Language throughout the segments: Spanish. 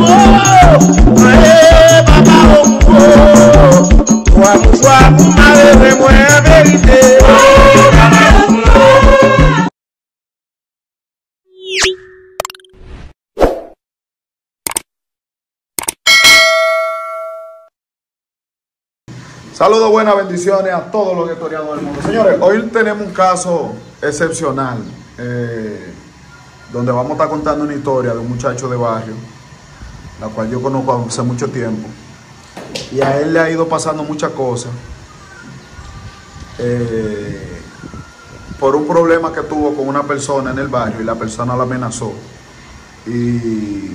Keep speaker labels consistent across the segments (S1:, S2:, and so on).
S1: Saludos, buenas bendiciones a todos los historiadores del mundo. Señores, hoy tenemos un caso excepcional, donde vamos a estar contando una historia de un muchacho de barrio, la cual yo conozco hace mucho tiempo, y a él le ha ido pasando muchas cosas por un problema que tuvo con una persona en el barrio, y la persona lo amenazó y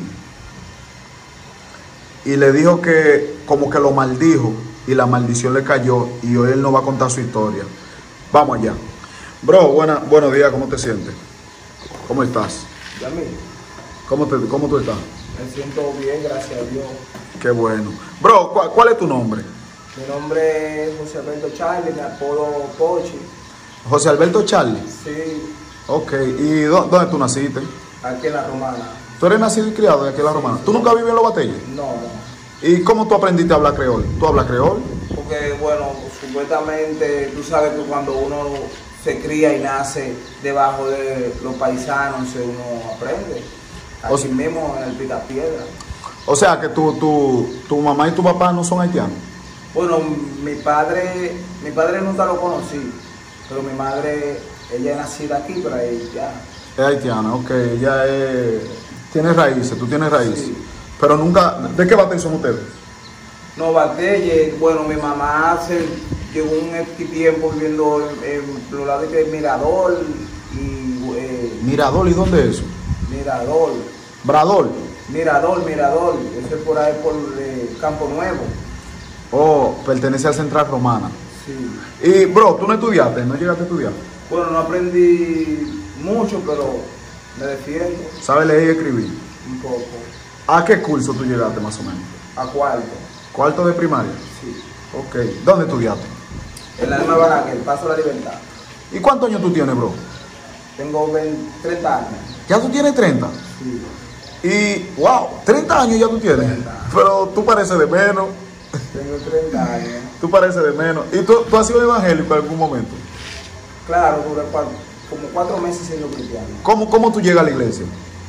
S1: le dijo que como que lo maldijo, y la maldición le cayó, y hoy él nos va a contar su historia. Vamos allá. Bro, buenos días, ¿cómo te sientes? ¿Cómo estás?
S2: Yamil,
S1: ¿Cómo tú estás?
S2: me siento bien, gracias a Dios.
S1: Qué bueno. Bro, ¿cuál es tu nombre?
S2: Mi nombre es José Alberto Charlie, me apodo Pochi.
S1: José Alberto Charlie.
S2: Sí,
S1: Ok, ¿y dónde tú naciste?
S2: aquí en La Romana.
S1: ¿Tú eres nacido y criado de aquí en La Romana? ¿Tú nunca vives en Los Batelles?
S2: No,
S1: ¿Y cómo tú aprendiste a hablar creol? ¿Tú hablas creol?
S2: porque bueno, supuestamente tú sabes que cuando uno se cría y nace debajo de los paisanos, uno aprende. Así mismo en el Picapiedra.
S1: O sea que tu mamá y tu papá no son haitianos.
S2: Bueno, mi padre nunca lo conocí, pero mi madre, ella es nacida aquí, pero ella
S1: Es haitiana, ok, tiene raíces, tú tienes raíces.
S2: Sí.
S1: Pero nunca, ¿de qué batey son ustedes?
S2: No, Batelle, bueno, mi mamá llevó un tiempo viviendo en los lados de Mirador y
S1: Mirador, ¿y dónde es eso?
S2: Mirador,
S1: Brador.
S2: eso es por ahí por Campo Nuevo.
S1: Oh, pertenece al Central Romana.
S2: Sí.
S1: Y, bro, ¿tú no estudiaste? ¿No llegaste a estudiar?
S2: Bueno, no aprendí mucho, pero me defiendo
S1: ¿Sabes leer y escribir?
S2: un poco.
S1: ¿A qué curso tú llegaste más o menos?
S2: A cuarto,
S1: ¿Cuarto de primaria?
S2: sí.
S1: Ok, ¿dónde estudiaste?
S2: En la Nueva Baraquel, Paso de la Libertad.
S1: ¿Y cuántos años tú tienes, bro?
S2: Tengo 30 años.
S1: ¿Ya tú tienes 30?
S2: Sí.
S1: Y, wow, 30 años ya tú tienes.
S2: 30.
S1: Pero tú pareces de menos.
S2: Tengo 30 años.
S1: Tú pareces de menos. ¿Y tú has sido evangélico en algún momento?
S2: Claro, duré como 4 meses siendo cristiano.
S1: ¿Cómo tú llegas a la iglesia?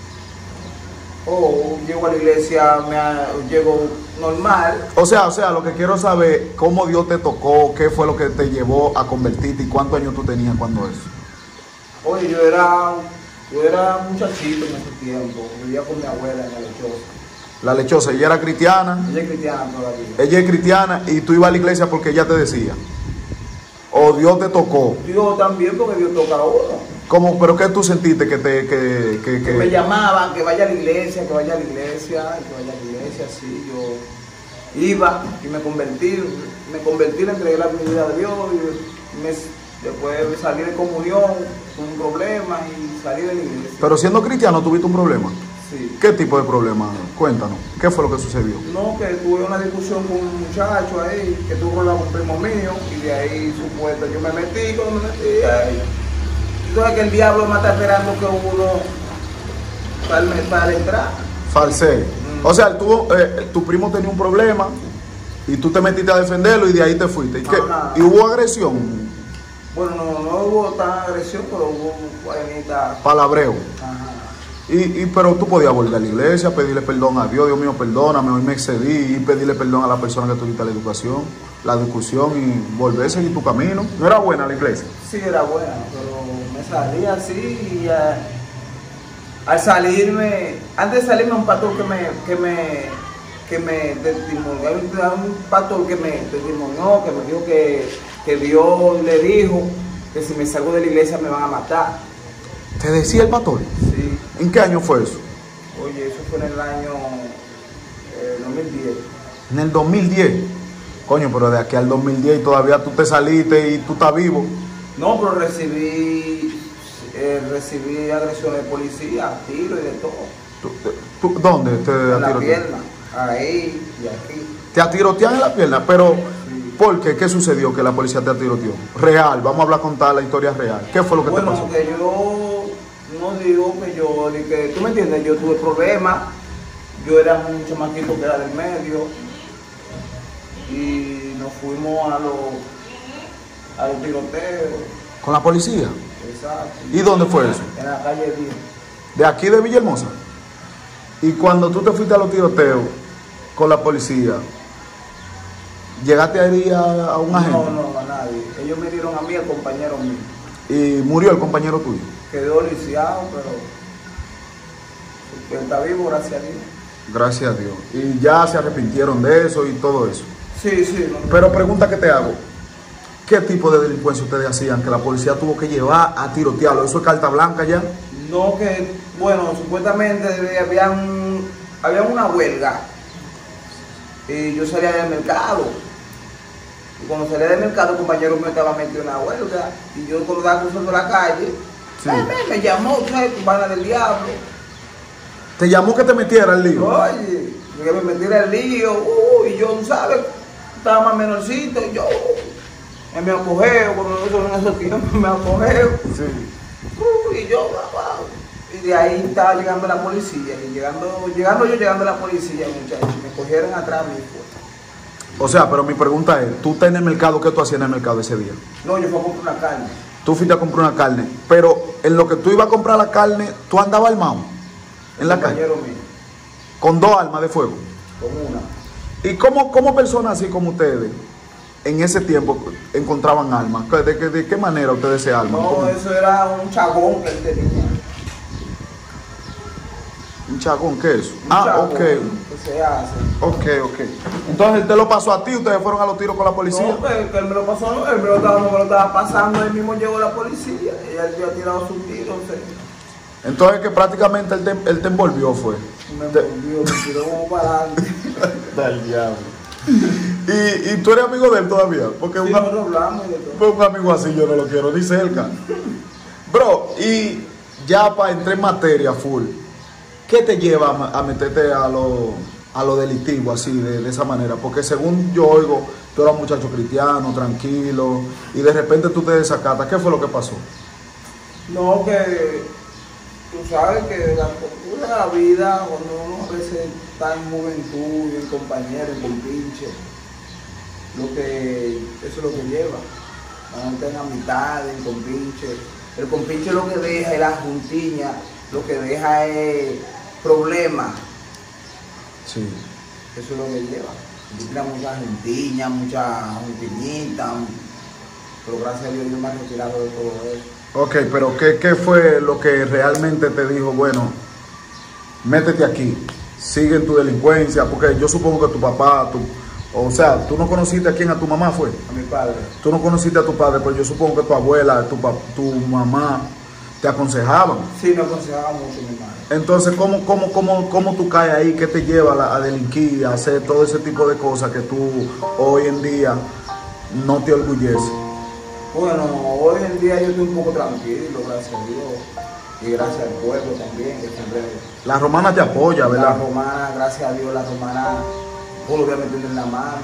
S2: Llego a la iglesia, llego normal.
S1: O sea, lo que quiero saber, ¿cómo Dios te tocó? ¿Qué fue lo que te llevó a convertirte? ¿Y cuántos años tú tenías cuando eso?
S2: Oye, yo era muchachito en ese tiempo. Vivía con mi abuela en la Lechosa.
S1: La Lechosa, ella era cristiana.
S2: Ella es cristiana todavía.
S1: Ella es cristiana y tú ibas a la iglesia porque ella te decía. ¿O Dios te tocó?
S2: Dios también, porque Dios toca a uno.
S1: ¿Pero qué tú sentiste
S2: Que me llamaban, que vaya a la iglesia, sí, yo iba y me convertí, le entregué la vida a Dios y después salí de comunión con un problema y salí de la iglesia.
S1: Pero siendo cristiano, ¿tuviste un problema?
S2: Sí.
S1: ¿Qué tipo de problema? Cuéntanos. ¿Qué fue lo que sucedió?
S2: No, que tuve una discusión con un muchacho ahí, que tuvo con un primo mío, y de ahí supuesto yo me metí, cuando me metí ahí. Tú sabes que el diablo me está esperando que uno para entrar.
S1: Falsé. O sea, tu primo tenía un problema y tú te metiste a defenderlo y de ahí te fuiste. ¿Y hubo agresión?
S2: Bueno, no hubo tan agresión, pero hubo vainita.
S1: Palabreo.
S2: Ajá.
S1: Pero tú podías volver a la iglesia, pedirle perdón a Dios, Dios mío, perdóname, hoy me excedí, y pedirle perdón a la persona que tuviste la discusión y volver a seguir tu camino. ¿No era buena la iglesia?
S2: Sí, era buena, pero me salí así y al salirme, antes de salirme un pastor que me testimonió, un pastor que me testimonió, que me dijo que Dios le dijo que si me salgo de la iglesia me van a matar.
S1: ¿Te decía el pastor?
S2: Sí.
S1: ¿En qué año fue eso?
S2: Oye, eso fue en el año 2010.
S1: En el 2010. Coño, pero de aquí al 2010 y todavía tú te saliste y tú estás vivo.
S2: No, pero recibí agresiones de policía, tiro y de todo.
S1: ¿Dónde te
S2: En la
S1: tirotean?
S2: pierna, ahí y aquí.
S1: Te tirotean en la pierna, pero
S2: Sí.
S1: ¿por qué? ¿Qué sucedió que la policía te tiroteó? Real, vamos a hablar, contar la historia real. ¿Qué fue lo que te pasó?
S2: Bueno, que yo no digo que tú me entiendes, yo tuve problemas, yo era un chamaquito que era del medio y nos fuimos a los tiroteos.
S1: ¿Con la policía?
S2: Exacto.
S1: ¿Y dónde fue eso?
S2: En la calle 10.
S1: ¿De aquí de Villahermosa? Y cuando tú te fuiste a los tiroteos con la policía, ¿llegaste a herir a un agente?
S2: No, a nadie. Ellos me dieron a mí, al compañero mío.
S1: ¿Y murió el compañero tuyo?
S2: Quedó lisiado, pero está vivo, gracias a Dios.
S1: Gracias a Dios. Y ya se arrepintieron de eso y todo eso.
S2: Sí.
S1: Pero pregunta que te hago. ¿Qué tipo de delincuencia ustedes hacían que la policía tuvo que llevar a tirotearlo? ¿Eso es carta blanca ya?
S2: No, que, bueno, supuestamente había una huelga. Y yo salía del mercado. Y cuando salía del mercado, el compañero mío estaba metido en la huelga. Y yo cuando estaba cruzando la calle,
S1: Sí.
S2: me llamó, ¿sabes? Tu bala del diablo.
S1: ¿Te llamó que te metiera el lío?
S2: Oye, que me metiera el lío. Y yo, ¿sabes? Estaba más menorcito. Y yo, me acogeo, cuando nosotros en esos tiempos me acogeo.
S1: Sí.
S2: Y yo, y de ahí estaba llegando la policía. Y llegando la policía, muchachos, me cogieron atrás a mí.
S1: O sea, pero mi pregunta es, ¿tú estás en el mercado? ¿Qué tú hacías en el mercado ese día?
S2: No, yo fui a comprar una carne.
S1: Tú fuiste a comprar una carne, pero en lo que tú ibas a comprar la carne, tú andabas armado en la calle.
S2: Compañero mío,
S1: Con 2 armas de fuego.
S2: con una.
S1: ¿Y cómo personas así como ustedes en ese tiempo encontraban armas? ¿De qué manera ustedes se arman?
S2: No,
S1: ¿Cómo?
S2: eso era un chagón que él tenía.
S1: ¿Un chagón? ¿Qué es eso?
S2: Un chagón
S1: Ok.
S2: que se hace.
S1: Ok. Entonces él te lo pasó a ti, ustedes fueron a los tiros con la policía.
S2: No, que él me lo pasó, no, él no me lo estaba pasando, él mismo llegó la policía y él había tirado sus tiros.
S1: Entonces que prácticamente él te envolvió fue.
S2: Me envolvió, me tiró como para adelante.
S1: Del diablo. ¿Y tú eres amigo de él todavía? Porque
S2: Sí, nosotros hablamos y de todo.
S1: un amigo así yo no lo quiero ni cerca. Bro, y ya para entrar en materia full, ¿qué te lleva a meterte a lo delictivo así, de esa manera? Porque según yo oigo, tú eras un muchacho cristiano, tranquilo, y de repente tú te desacatas. ¿Qué fue lo que pasó?
S2: No, que tú sabes que la cultura de la vida, cuando uno a veces está en juventud, en compañero, en compinche, eso es lo que lleva. Cuando está en amistad, en compinche. El compinche lo que deja es la juntiña, lo que deja es problemas.
S1: Sí.
S2: Eso es lo que lleva. Lleva mucha juntiña, mucha juntiñita, pero gracias a Dios yo me he retirado de todo eso.
S1: Ok, pero ¿qué fue lo que realmente te dijo, bueno, métete aquí, sigue en tu delincuencia? Porque yo supongo que tu papá, o sea, tú no conociste a quién, a tu mamá fue.
S2: A mi padre.
S1: Tú no conociste a tu padre, pero yo supongo que tu abuela, tu mamá te aconsejaban.
S2: Sí, me aconsejaba mucho mi madre.
S1: Entonces, ¿cómo tú caes ahí? ¿Qué te lleva a delinquir, a hacer todo ese tipo de cosas que tú hoy en día no te orgulleces?
S2: Bueno, hoy en día yo estoy un poco tranquilo, gracias a Dios. Y gracias al pueblo también, que siempre...
S1: La romana te apoya,
S2: La
S1: ¿verdad?
S2: romana, gracias a Dios, la romana, todo lo voy a meter en la mano.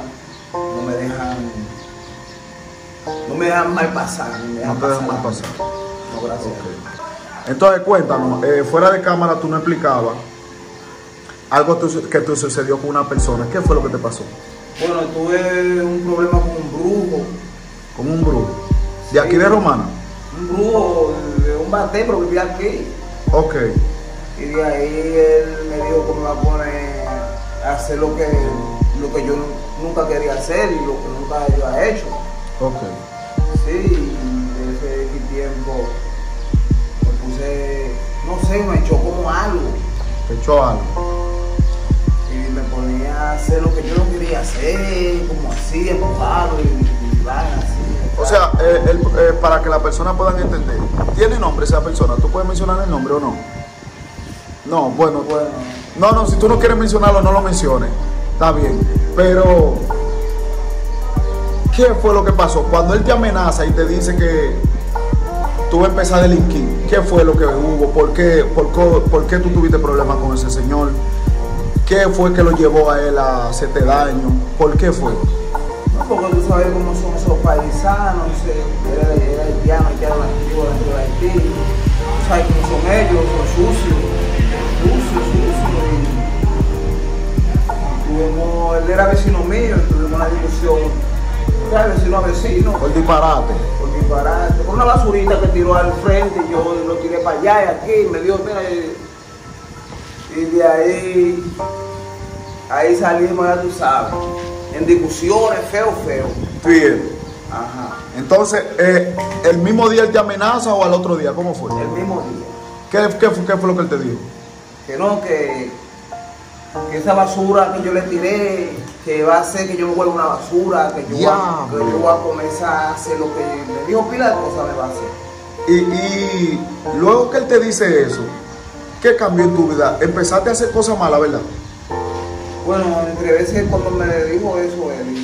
S2: No me dejan mal pasar.
S1: No te dejan mal pasar.
S2: No, gracias a Dios.
S1: Entonces, cuéntanos, fuera de cámara tú no explicabas algo que te sucedió con una persona. ¿Qué fue lo que te pasó?
S2: Bueno, tuve un problema con un brujo.
S1: Con un brujo. ¿De aquí de Romana?
S2: Un brujo de un bate, pero vivía aquí.
S1: Ok.
S2: Y de ahí él me dijo que me iba a poner a hacer lo que yo nunca quería hacer y lo que nunca yo he hecho.
S1: Ok.
S2: Sí, desde ese tiempo me puse, no sé, me echó como algo.
S1: Te echó algo.
S2: Y me ponía a hacer lo que yo no quería hacer, como así, empujado y van así.
S1: O sea, para que la persona puedan entender, ¿tiene nombre esa persona? ¿Tú puedes mencionar el nombre o no? No, bueno. No, si tú no quieres mencionarlo, no lo menciones. Está bien. Pero, ¿qué fue lo que pasó? Cuando él te amenaza y te dice que tú vas a empezar a delinquir, ¿qué fue lo que hubo? ¿Por qué tú tuviste problemas con ese señor? ¿Qué fue que lo llevó a él a hacerte daño? ¿Por qué fue?
S2: No, porque tú sabes cómo son esos paisanos, era haitiano, nativo de Haití. Tú sabes cómo son ellos, son sucios. era vecino mío, tuvimos una discusión, ¿sabes? Vecino a vecino.
S1: Por disparate.
S2: Por disparate. Por una basurita que tiró al frente, yo lo tiré para allá y aquí, me dio, mira, y de ahí salimos, ya tú sabes, en discusiones, feo.
S1: Bien.
S2: Ajá.
S1: Entonces, ¿el mismo día él te amenaza o al otro día? ¿Cómo fue?
S2: El mismo día.
S1: ¿Qué fue lo que él te dijo?
S2: Que no, que esa basura que yo le tiré, que va a hacer que yo me vuelva una basura, que yo voy a comenzar a hacer lo que me dijo, pila de cosas me va a hacer.
S1: Y luego que él te dice eso, ¿qué cambió en tu vida? Empezaste a hacer cosas malas, ¿verdad?
S2: Bueno, entre veces cuando me dijo eso él,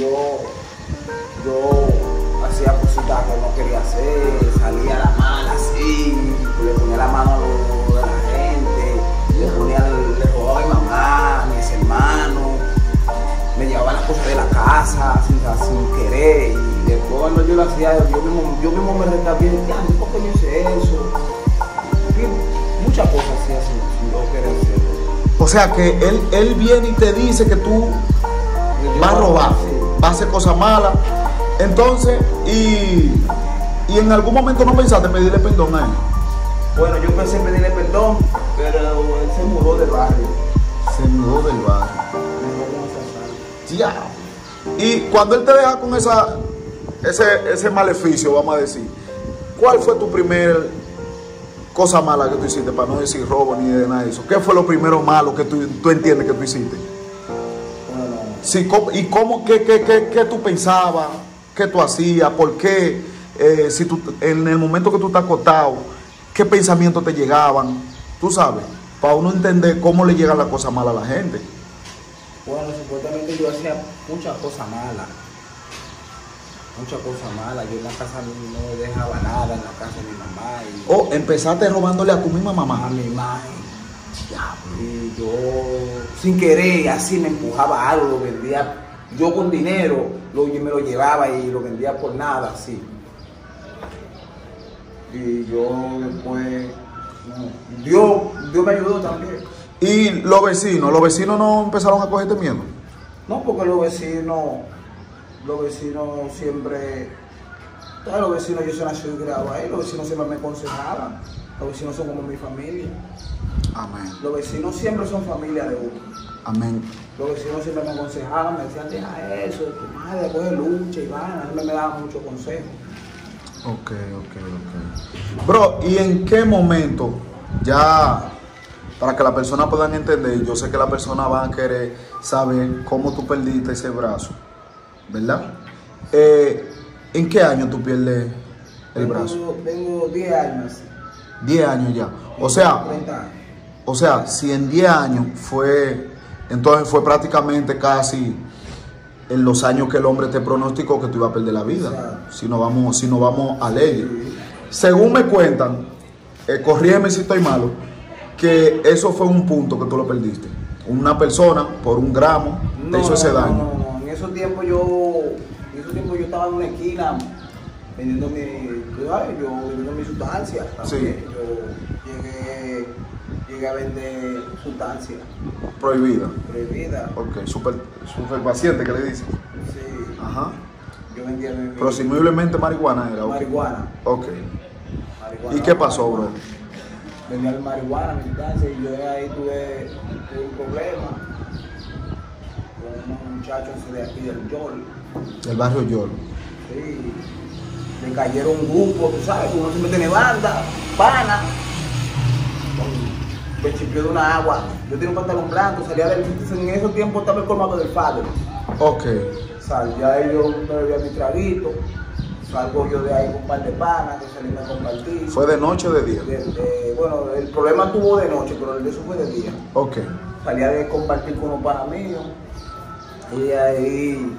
S2: yo hacía cositas que no quería hacer, salía a la mala así, le ponía la mano a lo de la gente, le robaba a mi mamá, a mis hermanos, me llevaba las cosas de la casa sin querer, y después cuando yo lo hacía, yo mismo me recabié, ¿por qué yo hice eso? Y muchas cosas así, sin yo querer hacer.
S1: O sea que él viene y te dice que tú vas a robar, vas a hacer cosas malas. Entonces, y en algún momento no pensaste en pedirle perdón a él.
S2: Bueno, yo pensé en pedirle perdón, pero él se mudó del barrio.
S1: Se mudó del barrio. Ya. Y cuando él te deja con ese maleficio, vamos a decir, ¿cuál fue tu primer cosa mala que tú hiciste? Para no decir robo ni de nada de eso. ¿Qué fue lo primero malo que tú entiendes que tú hiciste?
S2: Bueno.
S1: Sí, ¿y cómo, qué tú pensabas? ¿Qué tú hacías? ¿Por qué? Si tú, en el momento que tú estás acostado, ¿qué pensamientos te llegaban? Tú sabes, para uno entender cómo le llegan las cosas malas a la gente.
S2: Bueno, supuestamente yo hacía muchas cosas malas. Muchas cosas malas. Yo en la casa no dejaba nada, en la casa de mi mamá.
S1: Oh, empezaste robándole a tu misma mamá.
S2: A mi mamá. Y yo, sin querer, así me empujaba algo, lo vendía. Yo con dinero me lo llevaba y lo vendía por nada, así. Y yo después, Dios me ayudó también.
S1: ¿Y los vecinos no empezaron a cogerte miedo?
S2: No, porque los vecinos siempre, todos los vecinos, yo soy nacido y criado ahí, los vecinos siempre me aconsejaban, los vecinos son como mi familia.
S1: Amén.
S2: Los vecinos siempre son familia de uno.
S1: Amén.
S2: Los vecinos siempre me aconsejaban, me decían, deja eso, de tu madre, coge lucha y van, a mí me daban muchos consejos.
S1: Ok. Bro, ¿y en qué momento, ya para que la persona puedan entender, yo sé que la persona va a querer saber cómo tú perdiste ese brazo, ¿verdad? ¿En qué año tú pierdes el brazo?
S2: Tengo 10 años.
S1: 10 años ya. O sea,
S2: 30 años.
S1: O sea, si en 10 años entonces fue prácticamente casi en los años que el hombre te pronosticó que tú ibas a perder la vida. Si no vamos a ley.
S2: Sí.
S1: Según me cuentan, corrígeme si estoy malo, que eso fue un punto que tú lo perdiste. Una persona por 1 gramo te hizo ese daño.
S2: No. En esos tiempos yo estaba en una esquina vendiendo mi sustancia.
S1: Sí.
S2: Yo llegué a vender sustancia.
S1: Prohibida. Ok, super paciente que le dicen.
S2: Sí.
S1: Ajá.
S2: Yo vendía
S1: Presumiblemente marihuana era.
S2: marihuana.
S1: Ok.
S2: Marihuana.
S1: ¿Y qué pasó, bro?
S2: Vendía marihuana, mi sustancia, y yo ahí tuve un problema con unos muchachos de aquí del Yol.
S1: Del barrio Yol.
S2: Sí. Me cayeron un grupo, tú sabes, uno siempre tiene banda, pana. Me chipió de una agua. Yo tenía un pantalón blanco, en esos tiempos estaba el colmado del padre.
S1: Ok.
S2: Salía ahí, yo me bebía mi traguito. Salgo yo de ahí con un par de panas que salimos a compartir.
S1: ¿Fue de noche o de día?
S2: Bueno, el problema tuvo de noche, pero el de eso fue de día.
S1: Ok.
S2: Salía de compartir con unos panas míos. Y ahí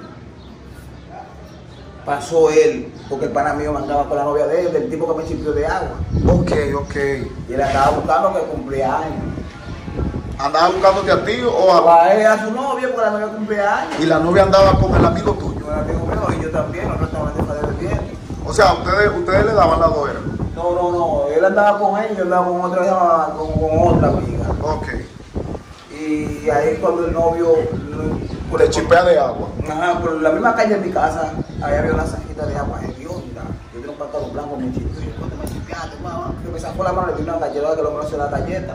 S2: pasó él, porque el pana mío andaba con la novia de él, del tipo que me chipió de agua.
S1: Ok.
S2: Y él andaba buscando que cumplía años.
S1: ¿Andaba buscándote a ti o a...?
S2: A su novia, porque la novia cumplía años.
S1: Y la novia andaba con el amigo tuyo?
S2: Yo era amigo mío y yo también, nosotros estábamos en el bebiendo.
S1: O sea, ustedes le daban la dojera.
S2: No, él andaba con él, yo andaba con otra amiga.
S1: Ok.
S2: Y ahí cuando el novio...
S1: Te chipea de agua.
S2: Ajá, por la misma calle de mi casa, ahí había una zanjita de agua hedionda. Yo tenía un pantalón blanco, me chipé, y yo, ¿cuándo me chipeaste, mamá? Que me sacó la mano, le di una galleta, que lo menos se la galleta.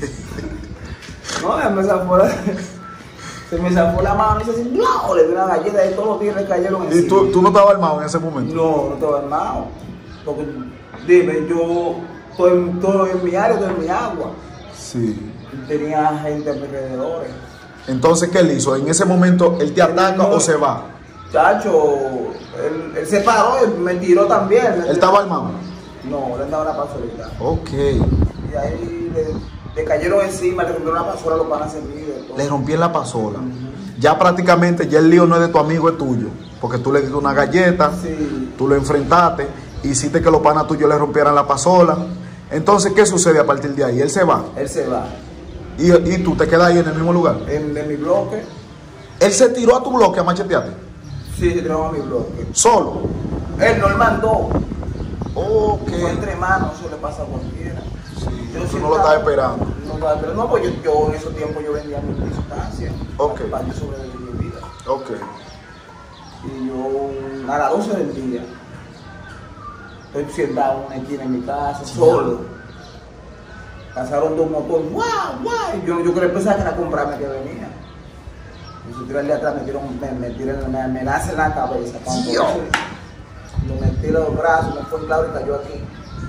S2: No, se me zafó la mano y se así, ¡no! Le di una galleta y todos los tigres cayeron encima.
S1: ¿Y tú no estabas armado en ese momento?
S2: No estaba armado. Porque, dime, yo estoy en mi área, estoy en mi agua.
S1: Sí.
S2: Y tenía gente a mi alrededor.
S1: Entonces, ¿qué él hizo? En ese momento, ¿él te ataca o se va?
S2: Chacho, él se paró y me tiró también.
S1: ¿Él estaba armado?
S2: No, él andaba en la pasolita.
S1: Ok.
S2: Y ahí le cayeron encima, le rompieron la pasola, los panas servidos.
S1: Le rompí en la pasola. Ya prácticamente, ya el lío no es de tu amigo, es tuyo. Porque tú le diste una galleta,
S2: Sí.
S1: tú lo enfrentaste, hiciste que los panas tuyos le rompieran la pasola. Entonces, ¿qué sucede a partir de ahí? Él se va.
S2: Él se va.
S1: Y tú te quedas ahí en el mismo lugar.
S2: En mi bloque.
S1: Él se tiró a tu bloque a machetearte.
S2: Sí, se tiró a mi bloque.
S1: Solo.
S2: Él no, él mandó.
S1: Ok.
S2: Fue entre manos, eso le pasa a cualquiera.
S1: Sí,
S2: Yo
S1: tú
S2: sí
S1: no lo estás esperando.
S2: No, pero no, pues yo en esos tiempos yo vendía mi sustancia.
S1: Ok.
S2: Para yo sobrevivir mi vida.
S1: Ok.
S2: Y yo a las 12 del día estoy sentado en una esquina en mi casa, solo. Pasaron dos motores, ¡guau, guau! Yo quería pensar que era comprarme que venía. Y si tirarle atrás, me nace en la cabeza. Cuando me metí los brazos, me fue claro y cayó aquí.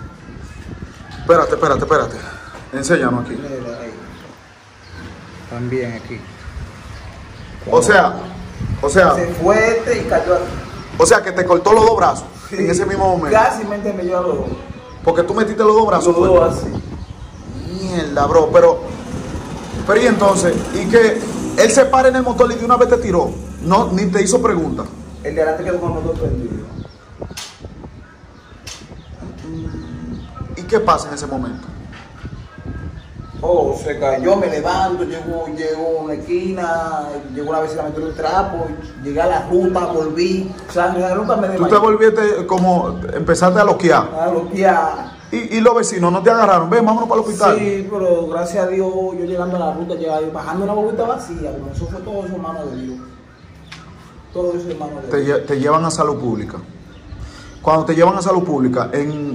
S1: Espérate. Enséñanos aquí.
S2: Mira, ahí. También aquí.
S1: O sea,
S2: Se fue y cayó aquí.
S1: o sea que te cortó los dos brazos
S2: Sí,
S1: en ese mismo momento.
S2: Casi me llevó a los dos.
S1: Porque tú metiste los dos brazos.
S2: Los
S1: fue.
S2: dos así.
S1: Mierda, bro. Pero y entonces, ¿y que él se para en el motor y de una vez te tiró? No, ni te hizo pregunta.
S2: El de adelante quedó con el motor prendido.
S1: ¿Y qué pasa en ese momento?
S2: Oh, se cayó, me levanto, llego a una esquina, llegó una vez a meter un trapo, llegué a la ruta, volví, o sea, en la ruta me
S1: Tú
S2: desmayé.
S1: te volviste como, empezaste a loquear.
S2: A bloquear.
S1: Y los vecinos no te agarraron. Ven, vámonos para el hospital.
S2: Sí, pero gracias a Dios, yo llegando a la ruta, bajando una bobita vacía, como eso fue todo eso en mano de Dios. Todo eso en mano de Dios.
S1: Te llevan a salud pública. Cuando te llevan a salud pública,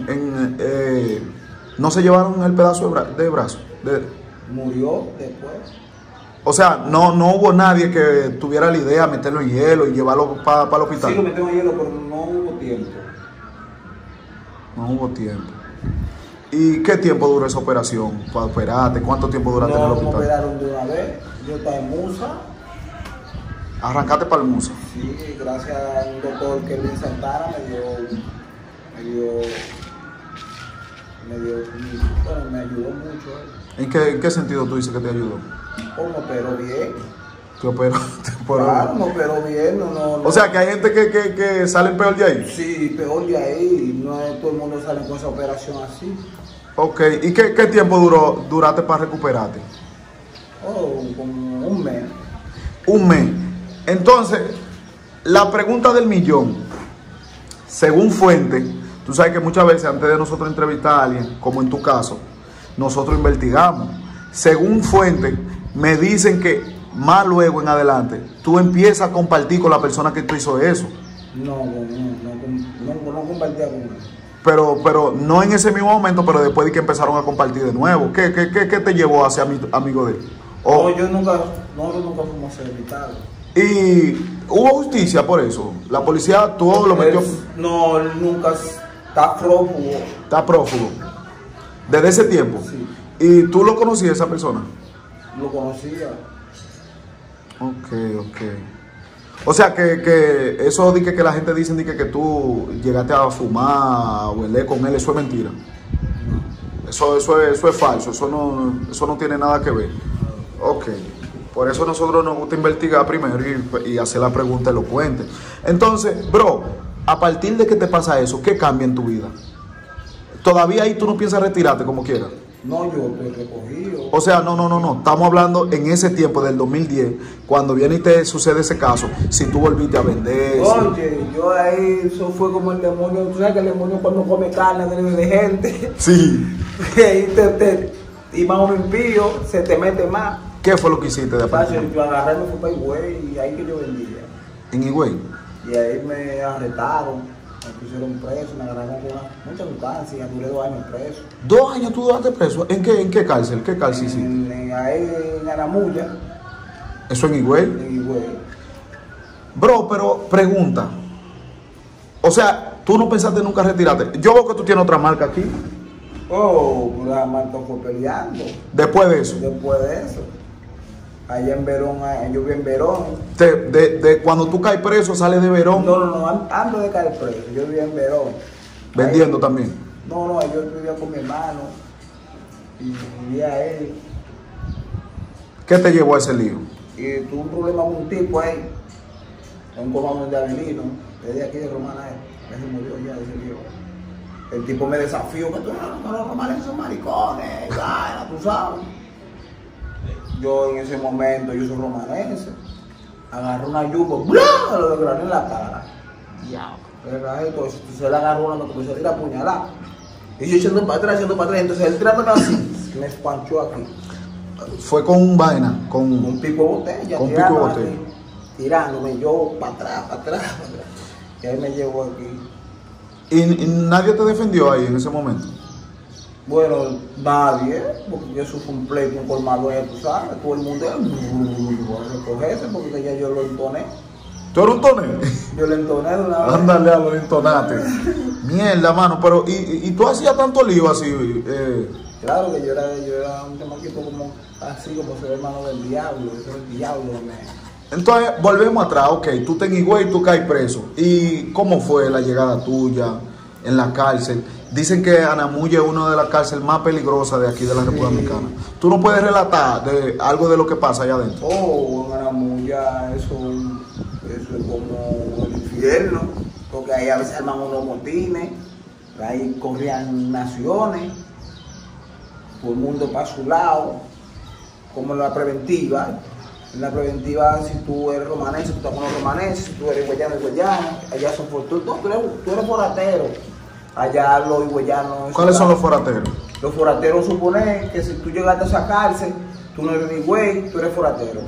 S1: no se llevaron el pedazo de brazo.
S2: Murió después.
S1: O sea, no hubo nadie que tuviera la idea de meterlo en hielo y llevarlo para el hospital.
S2: Sí, lo metieron en hielo, pero no hubo tiempo.
S1: No hubo tiempo. ¿Y qué tiempo duró esa operación? ¿Para operarte? ¿Cuánto tiempo duraste en el
S2: No me
S1: hospital?
S2: operaron de una vez. Yo estaba en Musa.
S1: Arrancaste para el Musa.
S2: Sí, gracias a un doctor que Luis Santana me ayudó mucho.
S1: ¿En qué sentido tú dices que te ayudó?
S2: Oh, me operó bien.
S1: Te operó.
S2: Claro, me operó bien. No.
S1: O sea, que hay gente que sale peor de ahí.
S2: Sí, peor de ahí. No es todo el mundo sale con esa operación así.
S1: Ok, ¿y qué tiempo duraste para recuperarte?
S2: Oh, como un mes.
S1: Un mes. Entonces, la pregunta del millón, según fuente, tú sabes que muchas veces antes de nosotros entrevistar a alguien, como en tu caso, nosotros investigamos. Según fuente, me dicen que más luego en adelante, tú empiezas a compartir con la persona que te hizo eso.
S2: No compartía con él.
S1: Pero no en ese mismo momento, pero después de que empezaron a compartir de nuevo. ¿Qué te llevó a ser amigo de él?
S2: No, nosotros nunca fuimos a ser invitados.
S1: Y hubo justicia por eso. La policía actuó, lo metió.
S2: No, él nunca está prófugo.
S1: Está prófugo. Desde ese tiempo.
S2: Sí.
S1: ¿Y tú lo conocías, esa persona?
S2: Lo conocía.
S1: Ok. O sea, que eso de que la gente dice que tú llegaste a fumar o huele con él, eso es mentira. Eso es falso, eso no tiene nada que ver. Ok. Por eso a nosotros nos gusta investigar primero y hacer la pregunta elocuente. Entonces, bro, a partir de que te pasa eso, ¿qué cambia en tu vida? Todavía ahí tú no piensas retirarte como quieras.
S2: No, yo estoy recogido.
S1: O sea, no. Estamos hablando en ese tiempo del 2010, cuando viene y te sucede ese caso, si tú volviste a vender.
S2: Oye, yo ahí, eso fue como el demonio. Tú sabes que el demonio cuando come carne de gente,
S1: Sí.
S2: y más o menos impío, se te mete más.
S1: ¿Qué fue lo que hiciste de
S2: Fácil, yo agarré, me fui para Higüey y ahí que yo vendía.
S1: en Higüey?
S2: Y ahí me arrestaron, me pusieron preso, me agarraron con muchas sustancias, duré 2 años preso.
S1: 2 años tú duraste preso. ¿En qué cárcel? ¿Qué cárcel hiciste?
S2: Ahí en Anamuya,
S1: ¿Eso en Higüey?
S2: en Higüey.
S1: Bro, pero pregunta. O sea, tú no pensaste nunca retirarte. Yo veo que tú tienes otra marca aquí.
S2: Oh, la marca fue peleando.
S1: Después de eso.
S2: Después de eso. Allá en Verón, yo vi en Verón.
S1: De cuando tú caes preso, sales de Verón.
S2: No, antes de caer preso, yo vivía en Verón.
S1: Vendiendo
S2: Ahí,
S1: también.
S2: No, yo vivía con mi hermano y vivía a él.
S1: ¿Qué te llevó a ese lío?
S2: Y tuve un problema con un tipo ahí, un comando de Avelino, desde aquí de Romana, él se murió ya, ese lío. El tipo me desafió que tú no, los romanes son maricones, vaina, tú sabes. Yo en ese momento, yo soy romanense, agarré una yugo, ¡bla! Lo desgrané en la cara. Entonces se le agarró una, me comenzó a tirar a puñalar. Y yo echando para atrás, entonces él tirándome así, me espanchó aquí.
S1: Fue con un vaina, con
S2: Un pico de botella,
S1: con pico de botella.
S2: aquí, tirándome, yo para atrás. Y él me llevó aquí.
S1: ¿Y nadie te defendió ahí en ese momento?
S2: Bueno, nadie, porque eso fue un pleito, un colmado, tú sabes, todo el mundo a recogerse porque ya yo lo entoné.
S1: ¿Tú eres un tonel?
S2: Yo le entoné de una vez.
S1: Ándale a los entonates. Mierda, mano, pero ¿y tú hacías tanto lío así?
S2: Claro que yo era un chamaquito como así, como ser hermano del diablo, eso es el diablo,
S1: Entonces, volvemos atrás, ok, tú te en Higüey y tú caes preso. ¿Y cómo fue la llegada tuya en la cárcel? Dicen que Anamuya es una de las cárceles más peligrosas de aquí de la República Dominicana. ¿Tú no puedes relatar de algo de lo que pasa allá adentro?
S2: Oh, en Anamuya eso es como el infierno, porque ahí a veces arman unos motines, ahí corrían naciones, todo el mundo para su lado, como en la preventiva. En la preventiva, si tú eres romanense, tú estás con los romaneses, si tú eres higüeyano, allá son fortunos, tú eres foratero, allá los higüeyanos.
S1: ¿Cuáles son los forateros?
S2: Los forateros suponen que si tú llegaste a esa cárcel, tú no eres de Higüey, tú eres foratero.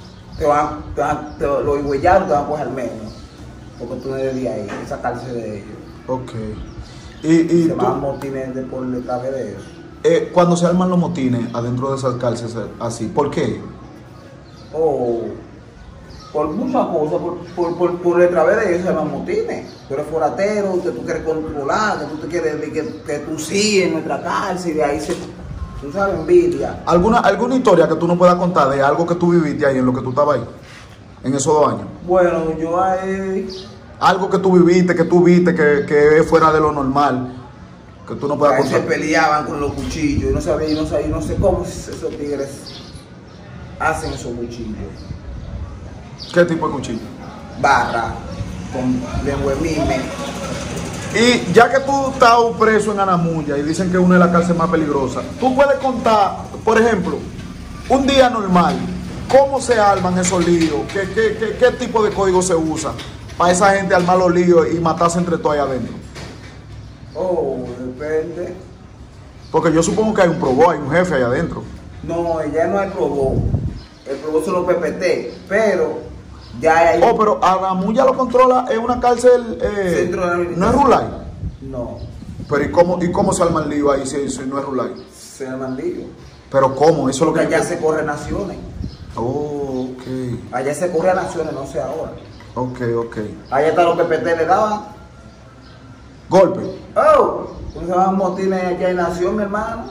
S2: Los higüeyanos te van a coger menos, porque tú no eres de ahí, esa cárcel de ellos.
S1: Ok. Y
S2: Se
S1: tú,
S2: van motines por detrás de eso.
S1: cuando se arman los motines adentro de esas cárceles así, ¿por qué?
S2: O por muchas cosas, por detrás de eso se llaman motines. Tú eres foratero, que tú quieres controlar, que tú te quieres que tú sigues en nuestra cárcel, y de ahí se, tú sabes, envidia.
S1: ¿Alguna historia que tú nos puedas contar de algo que tú viviste ahí en lo que tú estabas ahí? En esos 2 años.
S2: Bueno, yo ahí,
S1: Algo que tú viviste, que tú viste que es fuera de lo normal, que tú no puedas
S2: ahí se
S1: contar.
S2: peleaban con los cuchillos, y no sé cómo esos tigres hacen esos cuchillos.
S1: ¿Qué tipo de cuchillo?
S2: Barra, con lengua de mime.
S1: Y ya que tú estás preso en Anamuya y dicen que es una de las cárceles más peligrosas, tú puedes contar, por ejemplo, un día normal, cómo se arman esos líos, qué tipo de código se usa para esa gente armar los líos y matarse entre todos ahí adentro.
S2: Oh, depende.
S1: Porque yo supongo que hay un probó, hay un jefe ahí adentro.
S2: No, ya no hay probó. El probó son los PPT, pero ya hay.
S1: Oh, pero Anamuya lo controla, es una cárcel,
S2: Centro de la
S1: no es Rulay.
S2: No,
S1: Pero ¿y cómo se arma el lío ahí si no es Rulay?
S2: se llaman lío.
S1: Pero ¿cómo? Eso es lo
S2: Porque
S1: que
S2: allá se corre naciones.
S1: Oh, ok.
S2: Allá se corre a naciones, no sé ahora.
S1: Ok.
S2: Allá está los PPT, le daban.
S1: Golpe.
S2: Oh, ¿cómo se llaman motines allá en nación, mi hermano?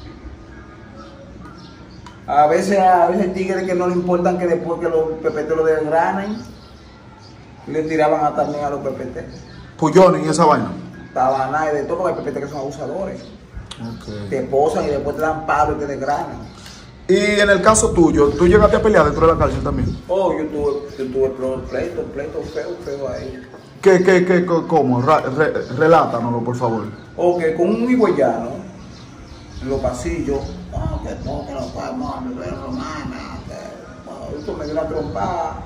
S2: A veces tigres que no le importan que después que los PPT lo desgranen, le tiraban a también a los PPT.
S1: Pullones y esa vaina.
S2: Tabaná y de todo, porque hay PPT que son abusadores.
S1: Ok.
S2: Te posan y después te dan palo y te desgranan.
S1: Y en el caso tuyo, ¿tú llegaste a pelear dentro de la cárcel también?
S2: Oh, yo tuve pleito feo ahí.
S1: ¿Cómo? Relátanoslo, por favor.
S2: Ok, con un higüeyano, en los pasillos, que no podemos beber romana, que esto me dio una trompada.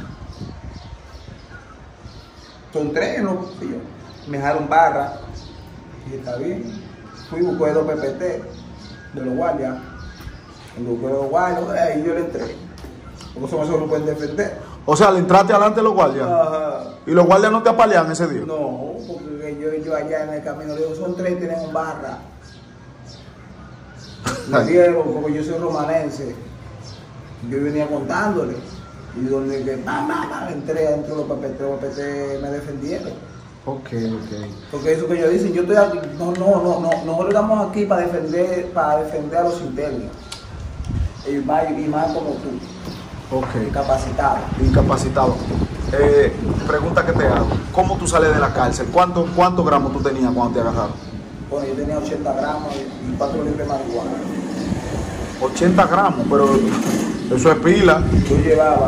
S2: Son 3 en los pasillos. Me dejaron barra, y está bien. Fui y busqué 2 PPT de los guardias. Cuando los guardias, ahí yo le entré. Porque eso no pueden defender.
S1: O sea, le entraste adelante a los guardias.
S2: Ajá.
S1: ¿Y los guardias no te apalean ese día?
S2: No, porque yo allá en el camino le digo, son 3 tienen un barra. Me dieron, porque yo soy romanense. Yo venía contándole. Y donde que entré entre los papetes me defendieron.
S1: Ok.
S2: Porque eso que ellos dicen, yo estoy aquí, nosotros estamos aquí para defender a los internos. Y más como tú.
S1: Ok.
S2: Incapacitado.
S1: Pregunta que te hago. ¿Cómo tú sales de la cárcel? ¿Cuántos gramos tú tenías cuando te agarraron?
S2: Bueno, yo tenía 80 gramos y 4 libras de marihuana.
S1: 80 gramos, pero eso es pila.
S2: Yo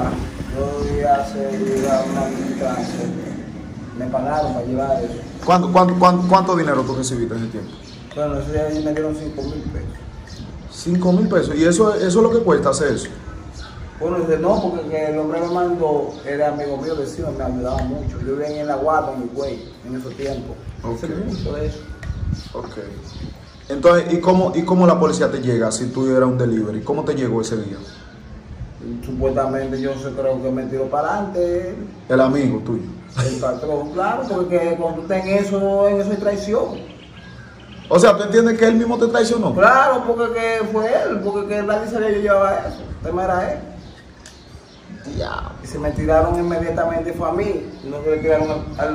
S2: iba a una cárcel. Me pagaron para llevar eso.
S1: ¿Cuánto dinero tú recibiste en ese tiempo?
S2: Bueno, ese día me dieron 5,000 pesos.
S1: 5,000 pesos. ¿Y eso es lo que cuesta hacer eso?
S2: Bueno, dice, no, porque el hombre me mandó, era amigo mío, vecino, me ayudaba mucho. Yo vivía en la Guapa, en Higüey, en esos tiempos.
S1: Okay.
S2: Hace mucho de eso.
S1: Ok. Entonces, ¿y cómo la policía te llega si tú eras un delivery? ¿Cómo te llegó ese día?
S2: Supuestamente yo creo que me tiró para adelante.
S1: El amigo tuyo.
S2: El patrón, claro, porque cuando tú estás en eso hay traición.
S1: O sea, ¿tú entiendes que él mismo te traicionó?
S2: Claro, porque que fue él, porque que nadie sabía que yo llevaba eso. El tema era él.
S1: Diablo.
S2: Y se me tiraron inmediatamente, fue a mí. No se le tiraron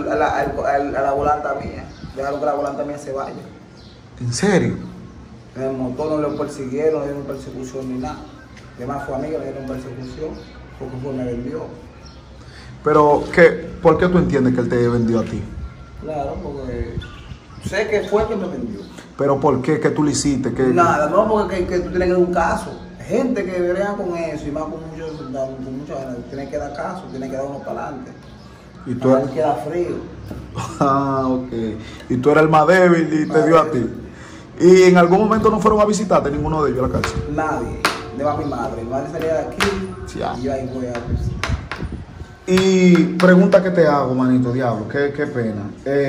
S2: a la volanta mía. Dejaron que la volanta mía se vaya.
S1: ¿En serio?
S2: En el motor no lo persiguieron, no le dieron persecución ni nada. Además fue a mí que le dieron persecución, porque fue me vendió.
S1: Pero, ¿por qué tú entiendes que él te vendió a ti?
S2: Claro, porque sé que fue que me vendió.
S1: ¿Pero por qué? ¿Qué tú le hiciste?
S2: Nada, no, porque que tú tienes que dar un caso. Gente que brega con eso y más con mucha gente, tiene que dar caso, tiene que dar uno para adelante.
S1: Y tú eres...
S2: queda frío.
S1: Ah, ok. Y tú eras el más débil y te dio a ti. ¿Y en algún momento no fueron a visitarte ninguno de ellos a la cárcel?
S2: Nadie. Le va mi madre. Mi madre salía de aquí
S1: ya.
S2: Y yo ahí voy a visitar.
S1: Y pregunta que te hago, manito, diablo, qué pena.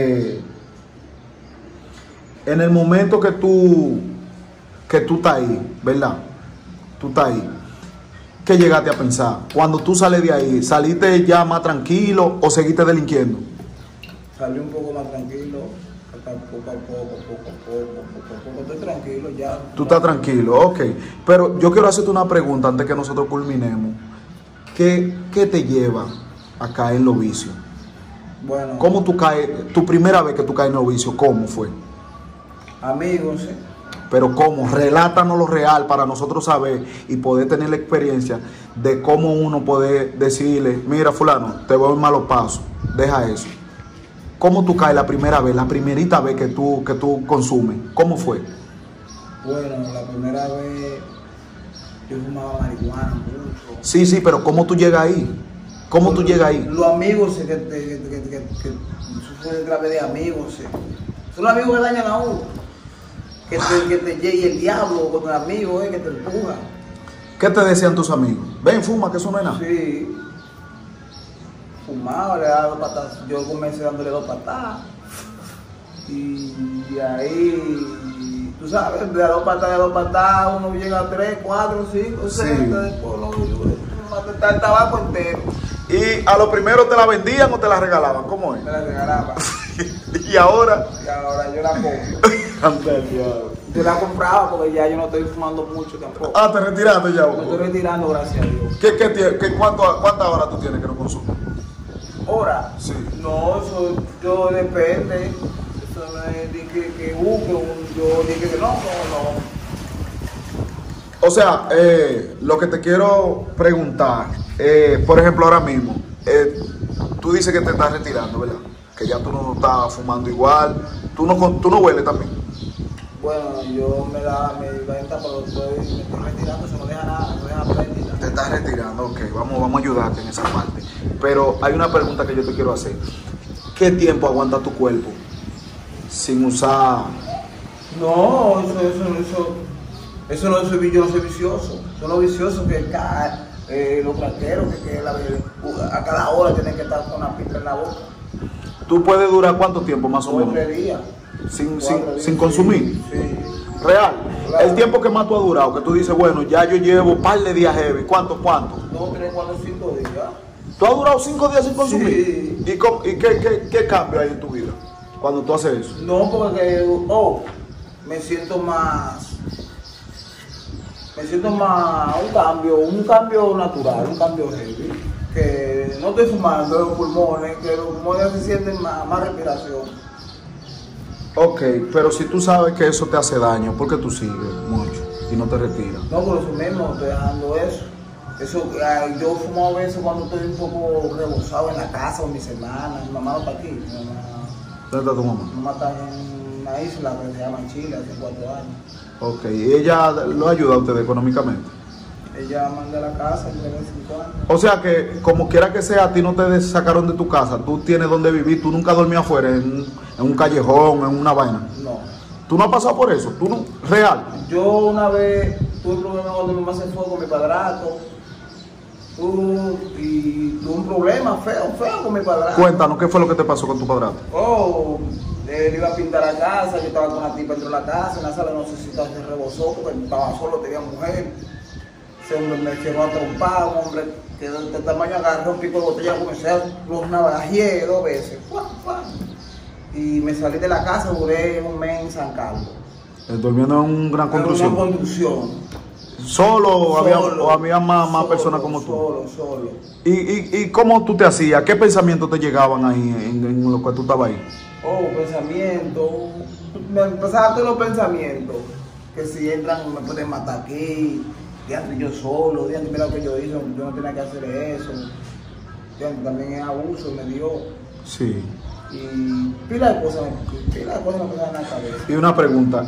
S1: En el momento que tú estás ahí, ¿verdad? Tú estás ahí. ¿Qué llegaste a pensar? Cuando tú sales de ahí, ¿saliste ya más tranquilo o seguiste delinquiendo?
S2: Salí un poco más tranquilo, hasta poco a poco. Estoy tranquilo ya.
S1: Tú estás tranquilo, ok. Pero yo quiero hacerte una pregunta antes que nosotros culminemos. ¿Qué te lleva a caer en los vicios?
S2: Bueno.
S1: ¿Cómo tú caes? Tu primera vez que tú caes en los vicios, ¿cómo fue?
S2: Amigos, sí.
S1: Pero ¿cómo? Relátanos lo real para nosotros saber y poder tener la experiencia de cómo uno puede decirle, mira fulano, te voy en malos pasos, deja eso. ¿Cómo tú caes la primera vez, la primerita vez que tú consumes? ¿Cómo fue?
S2: Bueno, la primera vez yo fumaba marihuana mucho.
S1: Sí, pero ¿cómo tú llegas ahí? ¿Cómo tú llegas ahí?
S2: Los amigos que sufren grave de amigos, son los amigos que dañan a uno. Que te llegue el diablo con un amigo, que te empuja.
S1: ¿Qué te decían tus amigos? Ven, fuma, que eso no es nada.
S2: Sí. Fumaba, le daba 2 patas. Yo comencé dándole 2 patas. Y ahí, tú sabes, de 2 patas, uno llega a 3, 4, 5, 6.
S1: Sí.
S2: Después está el tabaco entero.
S1: ¿Y a lo primero te la vendían o te la regalaban? ¿Cómo es?
S2: Me la regalaba.
S1: ¿Y ahora?
S2: Y ahora yo la compro. Yo la compraba porque ya yo no estoy fumando mucho tampoco.
S1: Ah, te retiraste ya.
S2: Me estoy retirando, gracias a Dios.
S1: ¿Cuántas horas tú tienes que no consumes?
S2: ¿Hora?
S1: Sí.
S2: No, eso depende. Eso no es de que busque, yo dije que no.
S1: O sea, lo que te quiero preguntar, por ejemplo, ahora mismo, tú dices que te estás retirando, ¿verdad? Que ya tú no estás fumando igual, tú no hueles también.
S2: Bueno, yo me venta, pero me estoy retirando, eso no deja nada, no deja pérdida.
S1: Te estás retirando, ok, vamos a ayudarte en esa parte. Pero hay una pregunta que yo te quiero hacer. ¿Qué tiempo aguanta tu cuerpo sin usar?
S2: No, eso no es, yo no soy vicioso. Son los viciosos que los craqueros a cada hora tienen que estar con una pipa en la boca.
S1: ¿Tú puedes durar cuánto tiempo más o menos?
S2: 3 días.
S1: Sin consumir.
S2: Sí.
S1: Real.
S2: Claro.
S1: El tiempo que más tú has durado, que tú dices, bueno, ya yo llevo un par de días heavy. ¿Cuánto?
S2: 2, 3, 4, 5 días.
S1: ¿Tú has durado 5 días sin consumir?
S2: Sí.
S1: ¿Y qué cambio hay en tu vida cuando tú haces eso?
S2: No, porque me siento más, un cambio natural, un cambio heavy. Que no estoy fumando los pulmones, que los pulmones se sienten más respiración.
S1: Ok, pero si tú sabes que eso te hace daño, ¿por qué tú sigues mucho y no te retiras?
S2: No, por eso mismo estoy dejando eso. Yo fumo a veces cuando estoy un poco rebosado en la casa con mis hermanas. Mi mamá no está aquí.
S1: ¿Dónde está tu mamá?
S2: Mi mamá está en una isla que se llama Chile hace 4 años.
S1: Ok, ¿y ella lo ayuda a usted económicamente?
S2: Ella manda a la casa de vez en cuando.
S1: O sea que, como quiera que sea, a ti no te sacaron de tu casa, tú tienes donde vivir, tú nunca dormías afuera, en un callejón, en una vaina.
S2: No.
S1: ¿Tú no has pasado por eso? ¿Tú no? ¿Real?
S2: Yo una vez tuve un problema cuando mi mamá se fue con mi padrastro. Y tuve un problema feo con mi padrastro.
S1: Cuéntanos, ¿qué fue lo que te pasó con tu padrastro?
S2: Él iba a pintar la casa, yo estaba con la tipa dentro de la casa, en la sala no sé si se rebosó porque estaba solo, tenía mujer. Ese hombre me llegó a trompar, un hombre que de tamaño agarró un pico de botella, comencé a los navajé 2 veces. Y me salí de la casa, duré un mes en San Carlos.
S1: Durmiendo en una gran construcción.
S2: En una construcción.
S1: ¿Solo o había más personas como tú?
S2: Solo.
S1: ¿Y cómo tú te hacías? ¿Qué pensamientos te llegaban ahí en lo que tú estabas ahí?
S2: Pensamiento. Me empezaban todos los pensamientos. Que si entran me pueden matar aquí. Diante yo solo, diante mira lo que yo hice, yo no tenía que hacer eso. Diante también es abuso, me dio.
S1: Sí.
S2: Y pila de cosas me pasaban en la cabeza.
S1: Y una pregunta,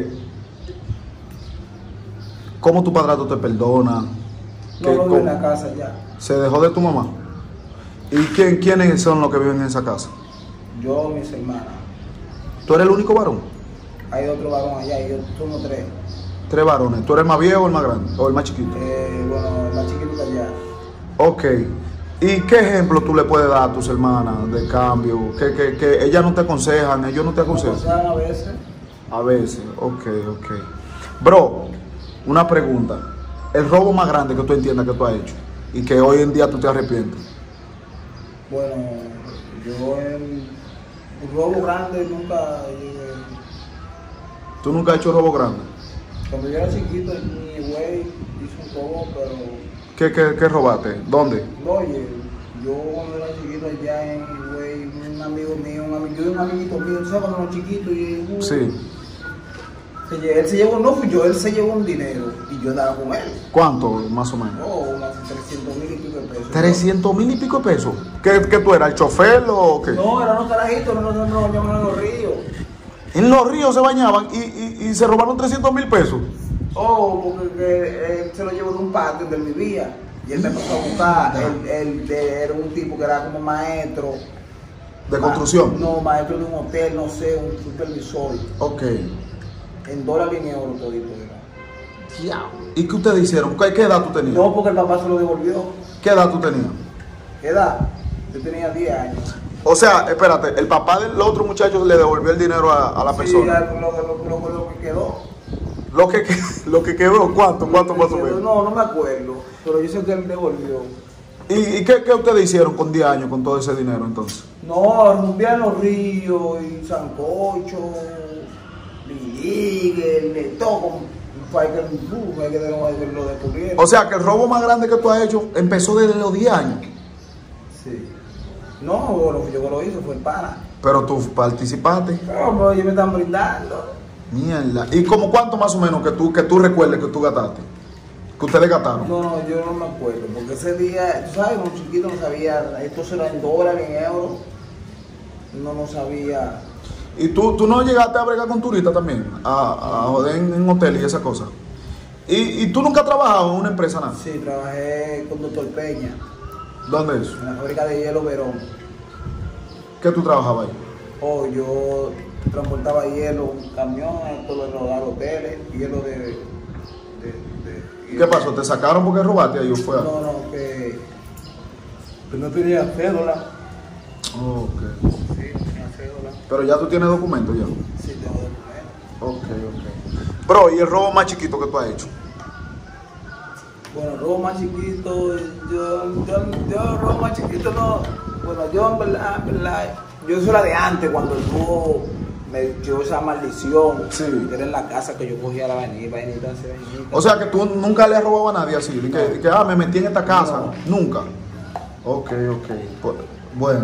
S1: ¿cómo tu padrastro te perdona?
S2: No lo veo en la casa ya.
S1: ¿Se dejó de tu mamá? ¿Y quiénes son los que viven en esa casa?
S2: Yo, mis hermanas.
S1: ¿Tú eres el único varón?
S2: Hay otro varón allá y yo somos 3.
S1: 3 varones. ¿Tú eres el más viejo o el más grande? ¿O el más chiquito?
S2: Bueno, el más chiquito está allá.
S1: Ok. ¿Y qué ejemplo tú le puedes dar a tus hermanas de cambio? Que ellas no te aconsejan, ellos no te aconsejan.
S2: Me aconsejan a veces.
S1: A veces, ok. Bro, una pregunta. El robo más grande que tú entiendas que tú has hecho y que hoy en día tú te arrepientes.
S2: Bueno, yo en un robo grande nunca llegué.
S1: ¿Tú nunca has hecho robo grande?
S2: Cuando yo era chiquito, mi güey hizo un robo, pero...
S1: ¿Qué robaste? ¿Dónde?
S2: Oye, yo cuando era chiquito allá en güey, un amigo mío, yo y un amiguito mío, ¿tú sabes cuando era chiquito?
S1: Sí.
S2: Él se llevó, no fui yo, él se llevó un dinero y yo andaba con él.
S1: ¿Cuánto, más o menos?
S2: Más de 300,000 y pico de pesos.
S1: 300,000 y pico de pesos. ¿Qué tú eras, el chofer o qué?
S2: No, eran los carajitos, nosotros nos bañamos en los ríos.
S1: En los ríos se bañaban y se robaron 300,000 pesos.
S2: Porque él se lo llevó de un patio donde él vivía. Y él me pasó a buscar. Él era un tipo que era como maestro.
S1: ¿De construcción?
S2: No, maestro de un hotel, no sé, un supervisor.
S1: Ok.
S2: En dólares y en euros todito era.
S1: ¿Y qué ustedes hicieron? ¿Qué edad tú tenías?
S2: No, porque el papá se lo devolvió.
S1: ¿Qué edad tú tenías?
S2: ¿Qué edad? Yo tenía 10 años.
S1: O sea, espérate, el papá del otro muchacho le devolvió el dinero a la persona.
S2: Sí, lo que quedó.
S1: Lo que quedó, ¿cuánto más o menos?
S2: No me acuerdo, pero yo sé que él devolvió.
S1: ¿Y qué ustedes hicieron con 10 años con todo ese dinero entonces?
S2: No, rumbear en los ríos y sancocho, biligue, de todo, para que lo descubrieran.
S1: O sea, que el robo más grande que tú has hecho empezó desde los 10 años.
S2: Sí. No, lo que yo lo hice fue el pana.
S1: Pero tú participaste.
S2: No, pero ellos me están brindando.
S1: Mierda. ¿Y como cuánto más o menos que tú recuerdes que tú gastaste? Que ustedes gastaron.
S2: No, yo no me acuerdo, porque ese día, tú sabes, como chiquito no sabía, esto será en dólares, en euros, no sabía.
S1: ¿Y tú no llegaste a bregar con turistas también? A joder en hotel y esas cosas. ¿Y tú nunca has trabajado en una empresa nada?
S2: Sí, trabajé con Doctor Peña.
S1: ¿Dónde es?
S2: En la fábrica de hielo Verón.
S1: ¿Qué tú trabajabas ahí?
S2: Yo transportaba hielo, un camión, todo lo de los hoteles, hielo
S1: ¿Qué pasó? ¿Te sacaron porque robaste ahí o fue?
S2: No, que no tenía cédula.
S1: Oh, ok.
S2: Sí, tenía cédula.
S1: Pero ya tú tienes documentos ya.
S2: Sí, tengo documento.
S1: Ok. Bro, ¿y el robo más chiquito que tú has hecho?
S2: Bueno, robo más chiquito, yo robo más chiquito no. Bueno, yo en verdad, yo soy la de antes, cuando el robo me dio esa maldición.
S1: Sí.
S2: Era en la casa que yo cogía la vainita.
S1: O sea que tú nunca le has robado a nadie así, de que me metí en esta casa.
S2: No.
S1: Nunca. Ok. Bueno.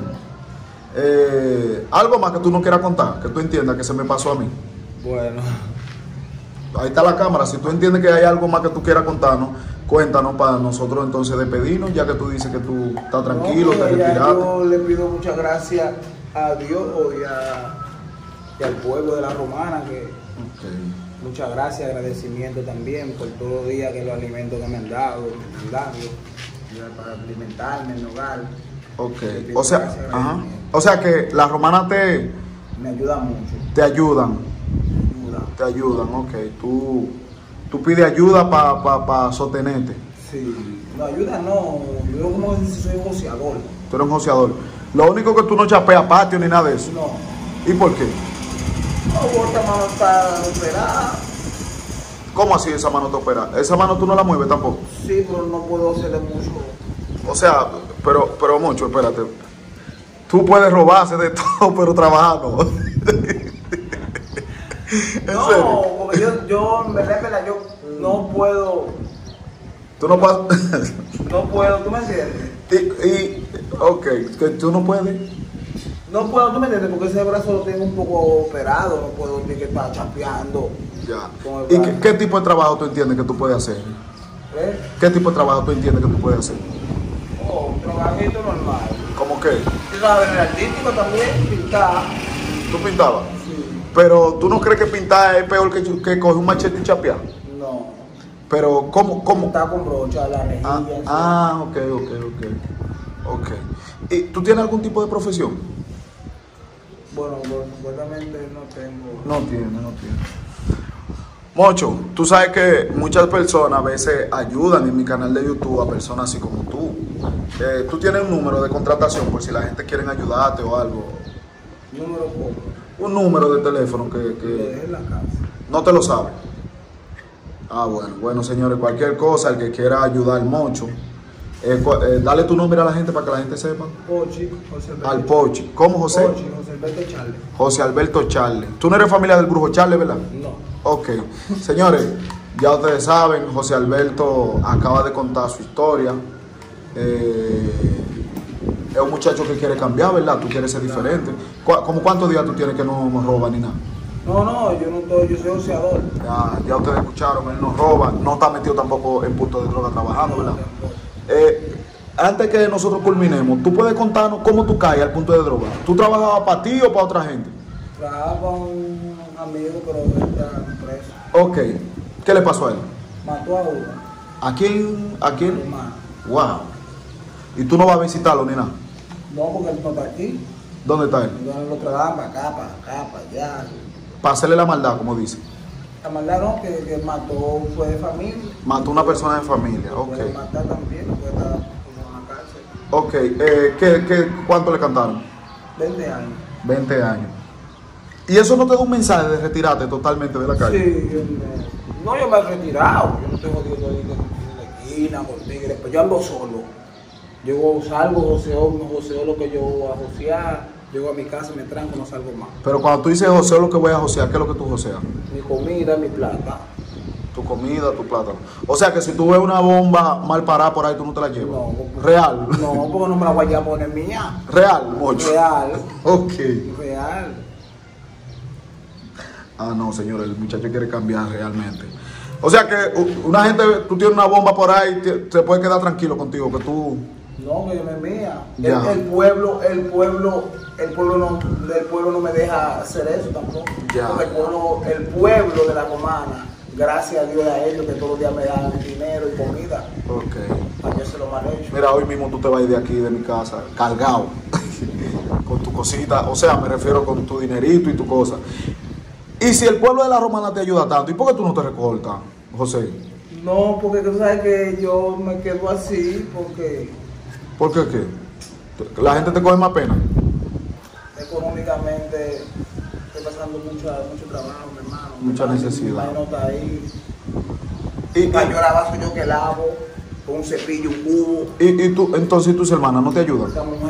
S1: Algo más que tú no quieras contar, que tú entiendas que se me pasó a mí.
S2: Bueno.
S1: Ahí está la cámara. Si tú entiendes que hay algo más que tú quieras contarnos, cuéntanos para nosotros entonces despedirnos, ya que tú dices que tú estás tranquilo,
S2: No,
S1: te retiraste.
S2: yo le pido muchas gracias a Dios y al pueblo de la Romana, que muchas gracias, agradecimiento también por todos los días que los alimentos que me han dado, para alimentarme en el hogar.
S1: Ok.
S2: Le pido
S1: O sea,
S2: gracias,
S1: ajá.
S2: agradecimiento.
S1: O sea que las romanas
S2: Me ayuda mucho.
S1: te ayudan. Te ayudan, ok. Tú pides ayuda para sostenerte.
S2: Sí, no ayuda, no. Yo como si soy joseador.
S1: Tú eres un joseador. Lo único que tú no chapeas patio ni nada de eso.
S2: No.
S1: ¿Y por qué?
S2: No, otra mano está operada.
S1: ¿Cómo así esa mano te opera? Esa mano tú no la mueves tampoco.
S2: Sí, pero no puedo hacerle mucho.
S1: O sea, pero mucho, espérate. Tú puedes robarse de todo, pero trabajar no. ¿En
S2: No,
S1: serio?
S2: porque yo en verdad, yo no puedo,
S1: Tú no pasas.
S2: ¿tú me entiendes?
S1: Ok, que tú no puedes.
S2: No puedo, ¿tú me entiendes? Porque ese brazo lo tengo un poco operado, no puedo ni que estar chapeando.
S1: Ya.
S2: Con el
S1: ¿Y
S2: brazo.
S1: qué tipo de trabajo tú entiendes que tú puedes hacer?
S2: ¿Ves?
S1: ¿Qué tipo de trabajo tú entiendes que tú puedes hacer?
S2: Oh, un trabajito normal.
S1: ¿Cómo qué?
S2: Tú sabes, en el artístico también, pintar.
S1: ¿Tú pintabas?
S2: Sí.
S1: Pero tú no crees que pintar es peor que coger un machete y chapear.
S2: No.
S1: Pero, ¿cómo?
S2: Pintar con brocha, la rejilla.
S1: Ok. ¿Y tú tienes algún tipo de profesión?
S2: Bueno, supuestamente no tengo.
S1: No tiene. Mocho, tú sabes que muchas personas a veces ayudan en mi canal de YouTube a personas así como tú. Tú tienes un número de contratación por si la gente quiere ayudarte o algo.
S2: Número poco.
S1: Un número de teléfono
S2: Le
S1: que
S2: dejé en la casa.
S1: no te lo sabes. Bueno, señores, cualquier cosa, el que quiera ayudar Mocho, dale tu nombre a la gente para que la gente sepa.
S2: Pochi, José Alberto.
S1: Al Pochi. ¿Cómo, José?
S2: Pochi, José Alberto Charles.
S1: José Alberto Charles. Tú no eres familia del brujo Charles, ¿verdad?
S2: No.
S1: Ok. Señores, ya ustedes saben, José Alberto acaba de contar su historia. Es un muchacho que quiere cambiar, ¿verdad? Tú quieres ser diferente. ¿Cómo cuántos días tú tienes que no roba ni nada?
S2: No, yo no estoy, yo soy joseador.
S1: Ya ustedes escucharon, él no roba, no está metido tampoco en punto de droga trabajando, ¿verdad? Antes que nosotros culminemos, ¿tú puedes contarnos cómo tú caes al punto de droga? ¿Tú trabajabas para ti o para otra gente?
S2: Trabajaba con un amigo, pero está preso.
S1: Ok. ¿Qué le pasó a él?
S2: Mató a uno.
S1: ¿A quién? ¿A quién?
S2: Hermano.
S1: Wow. ¿Y tú no vas a visitarlo ni nada?
S2: No, porque él no está aquí.
S1: ¿Dónde está él?
S2: Entonces lo trabajan para acá, para allá.
S1: Para hacerle la maldad, como dice.
S2: La maldad no, que mató, fue de familia.
S1: Mató a una persona de familia, ok.
S2: Puede matar también, puede estar en la cárcel.
S1: Ok, ¿cuánto le cantaron?
S2: 20 años.
S1: 20 años. ¿Y eso no te da un mensaje de retirarte totalmente de la calle?
S2: Sí, yo me he retirado. Yo no estoy jodiendo ahí en la esquina con tigres, pues yo ando solo. Yo salgo, joseo lo que yo voy a josear, llego a mi casa, me tranco, no salgo más.
S1: Pero cuando tú dices joseo lo que voy a josear, ¿qué es lo que tú joseas?
S2: Mi comida, mi plata.
S1: Tu comida, tu plátano. O sea que si tú ves una bomba mal parada por ahí, tú no te la llevas.
S2: No,
S1: Real.
S2: No, porque no me la voy a poner mía.
S1: Real, Mocho.
S2: Real.
S1: Ok.
S2: Real.
S1: No, señor, el muchacho quiere cambiar realmente. O sea que una gente, tú tienes una bomba por ahí, se puede quedar tranquilo contigo, que tú...
S2: No, que yo me mía.
S1: Ya.
S2: El pueblo no me deja hacer eso tampoco.
S1: Ya.
S2: Porque el pueblo de la Romana, gracias a Dios a ellos que todos los días me dan dinero y comida.
S1: Ok.
S2: Para yo se lo mal hecho.
S1: Mira, hoy mismo tú te vas a ir de aquí, de mi casa, cargado, con tu cosita, o sea, me refiero con tu dinerito y tu cosa. Y si el pueblo de la Romana te ayuda tanto, ¿y por qué tú no te recortas, José?
S2: No, porque tú sabes que yo me quedo así, porque
S1: ¿Por qué qué? ¿La gente te coge más pena?
S2: económicamente estoy pasando pasando mucho trabajo, mi hermano.
S1: Mucha necesidad.
S2: Mi hermano está ahí.
S1: Y
S2: Yo lavazo yo que lavo, con un cepillo, un cubo.
S1: y tú, entonces tus hermanas no te ayudan.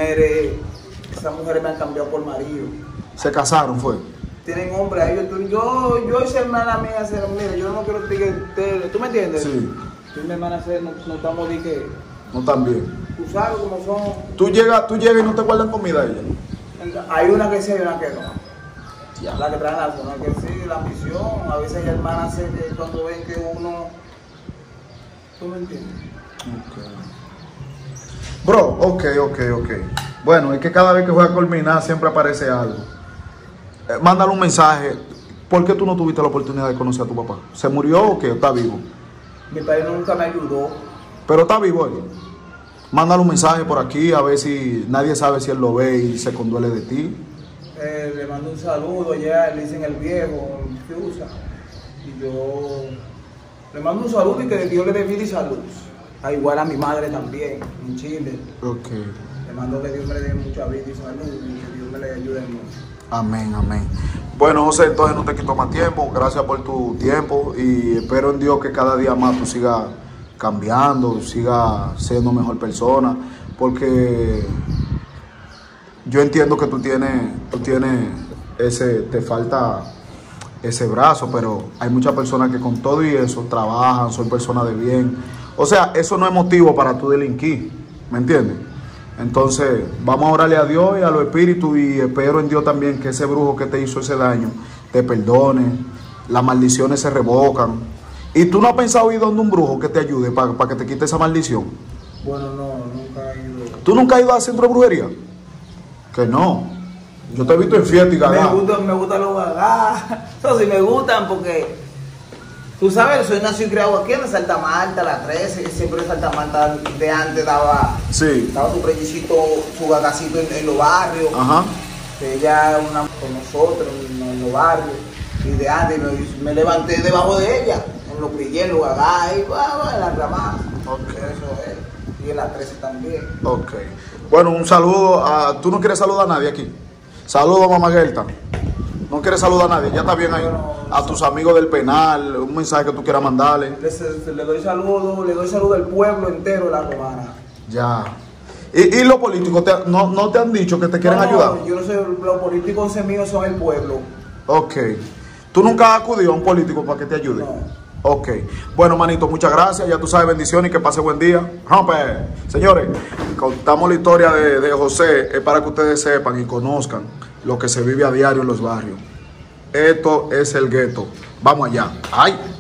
S2: Esas mujeres me han cambiado por marido.
S1: Se casaron, fue.
S2: Tienen hombre ahí. Yo esa hermana mía, mira, yo no quiero que ¿tú me entiendes?
S1: Sí.
S2: Tú y mi hermana no estamos de que.
S1: No tan bien.
S2: Tú sabes cómo son.
S1: Tú llegas y no te guardan comida ella.
S2: Hay una que sí, hay una que no.
S1: Ya.
S2: La que trae la zona que sí, la ambición. A veces hay hermanas que cuando ven que uno. ¿Tú me entiendes?
S1: Okay. Bro, ok. Bueno, es que cada vez que juega a culminar siempre aparece algo. Mándale un mensaje. ¿Por qué tú no tuviste la oportunidad de conocer a tu papá? ¿Se murió o qué? ¿Está vivo?
S2: Mi padre nunca me ayudó.
S1: Pero está vivo él. Mándale un mensaje por aquí a ver si nadie sabe si él lo ve y se conduele de ti.
S2: Le mando un saludo ya, le dicen el viejo, Fiusa. Y yo le mando un saludo y que Dios le dé vida y salud. Igual a mi madre también, en Chile.
S1: Ok.
S2: Le mando que Dios me le dé mucha vida y salud y que Dios me le ayude mucho.
S1: Amén. Bueno, José, entonces no te quito más tiempo. Gracias por tu tiempo y espero en Dios que cada día más tú sigas cambiando, sigas siendo mejor persona, porque yo entiendo que tú tienes te falta ese brazo, pero hay muchas personas que con todo y eso trabajan, son personas de bien. O sea, eso no es motivo para tú delinquir, ¿me entiendes? Entonces, vamos a orarle a Dios y a los espíritus y espero en Dios también que ese brujo que te hizo ese daño te perdone, las maldiciones se revocan. ¿Y tú no has pensado ir donde un brujo que te ayude para que te quite esa maldición?
S2: Bueno, no, nunca he ido.
S1: ¿Tú nunca has ido al centro de brujería? Que no. Yo te he visto en fiesta y gagá.
S2: Me gustan los gagá. Eso sí me gustan porque, tú sabes, soy nacido y criado aquí en Santa Marta, la 13, siempre en Santa Marta de antes daba su prellicito, su gagacito en los barrios.
S1: Ajá.
S2: Que ella con nosotros en los barrios. Y de antes me levanté debajo de ella, en los brilleros, los gagá, y en las ramas.
S1: Okay.
S2: Eso es. Y en la 13 también.
S1: Ok. Bueno, un saludo a... ¿Tú no quieres saludar a nadie aquí? Saludo a Mamá Gerta. ¿No quieres saludar a nadie? Ya está bien ahí. A tus amigos del penal, un mensaje que tú quieras mandarle.
S2: Le doy saludo al pueblo entero de La Romana.
S1: Ya. ¿Y los políticos no te han dicho que te quieren ayudar?
S2: Yo no sé, los políticos míos son el pueblo.
S1: Ok. ¿Tú nunca has acudido a un político para que te ayude?
S2: No.
S1: Ok. Bueno, manito, muchas gracias. Ya tú sabes, bendiciones y que pase buen día. Señores, contamos la historia de José para que ustedes sepan y conozcan lo que se vive a diario en los barrios. Esto es el gueto. Vamos allá. ¡Ay!